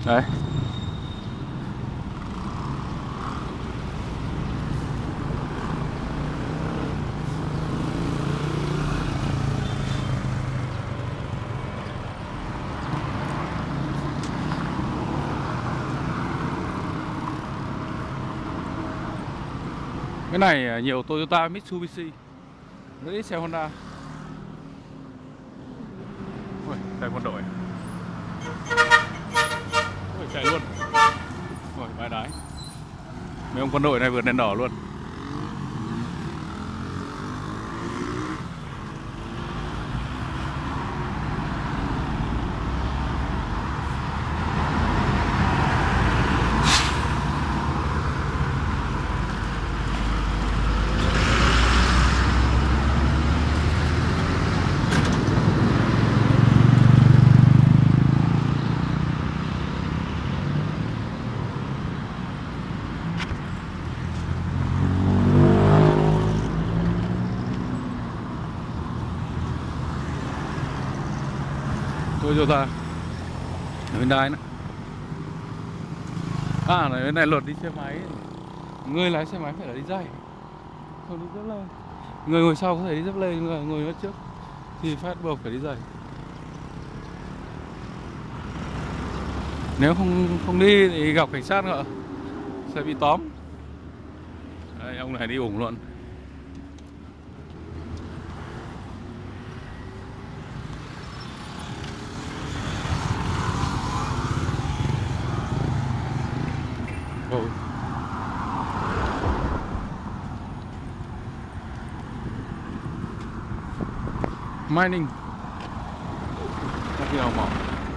Đấy. Cái này nhiều Toyota, Mitsubishi, rất ít xe Honda. Ôi, xe quân đội. Ôi, chạy luôn. Ôi, bãi đái. Mấy ông quân đội này vượt đèn đỏ luôn. Toyota, Hyundai nữa. À này, cái này luật đi xe máy, người lái xe máy phải là đi giày, không đi dép lê. Người ngồi sau có thể đi dép lê, người ngồi trước thì phát buộc phải đi giày. Nếu không đi thì gặp cảnh sát nữa, sẽ bị tóm. Đây, ông này đi ủng luôn. Mining, các cái đào mỏ.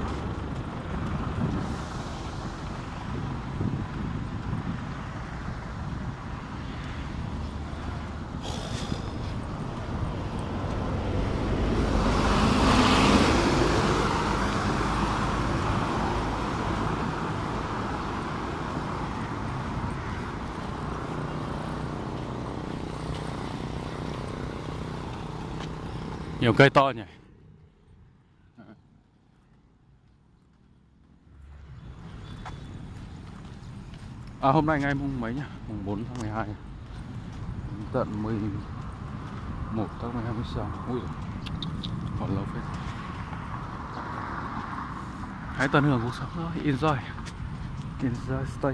Nhiều cây to nhỉ. À, hôm nay ngày mùng mấy nhỉ? Mùng 4 tháng 12 tận 11 tháng 12 mới xong. Ui, còn lâu phết. Hãy tận hưởng cuộc sống thôi. Enjoy. Enjoy stay.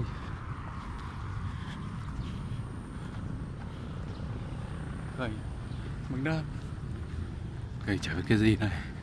Đây, mình đang cây chả biết cái gì này.